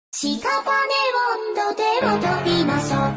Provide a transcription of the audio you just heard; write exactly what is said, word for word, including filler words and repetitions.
屍温度でも飛びましょう。